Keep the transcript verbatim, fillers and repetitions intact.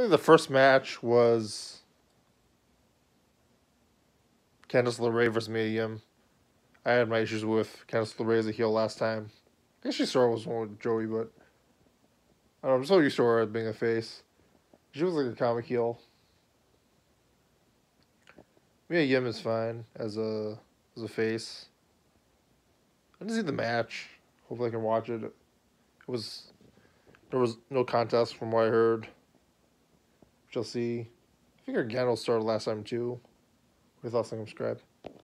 think the first match was Candice LeRae versus Mia Yim. I had my issues with Candice LeRae as a heel last time. I guess she sort of was one with Joey, but I don't know, I'm so used to her as being a face. She was like a comic heel. Mia Yim is fine as a as a face. I didn't see the match. Hopefully I can watch it. It was there was no contest from what I heard. Which I'll see. I think our Gandalf started last time too. With us, subscribe.